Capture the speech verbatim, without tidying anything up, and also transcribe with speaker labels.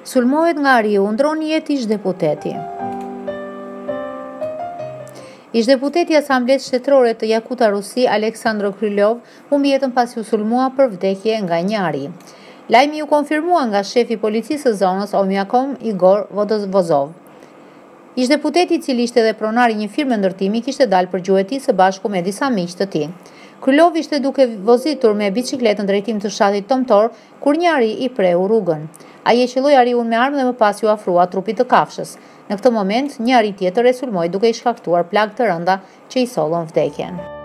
Speaker 1: Sulmohet nga Ariu, ndroni jetë ish deputeti. Ish deputeti i Asamblesë Shtetërore të Jakuta Rusi, Aleksandr Krylov, humbi jetën pasi u sulmua për vdekje nga një ari. Lajmi u konfirmua nga shefi i policisë së zonës Omiakom Igor Vodovozov. Ish deputeti, i cili ishte edhe pronar i një firme ndërtimi, kishte dalë për gjuhëti së bashku me disa miq të tij. Krylov ishte duke vozitur me biçikletë në drejtim të fshatit Tomtor kur një ari i preu rrugën. Ai e qelloi ariun me armë dhe më pas u afrua trupit të kafshës. Në këtë moment, një ari tjetër e sulmoi duke i shkaktuar plagë të rënda që i sollën vdekjen.